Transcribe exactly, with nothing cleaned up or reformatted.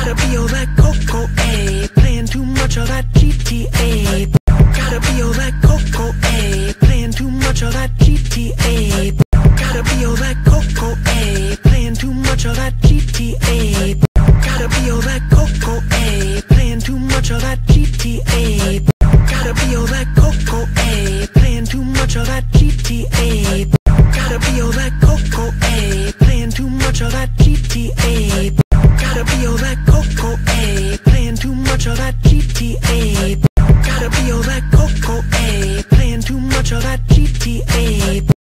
Gotta be all that Coco, A. Playing too much of that G T A. Gotta be all that Coco, A. Playing too much of that G T A. Gotta be all that Coco, A. Playing too much of that G T A. Gotta be all that Coco, A. Playing too much of that G T A. Gotta be all that Coco, A. Playing too much of that G T A.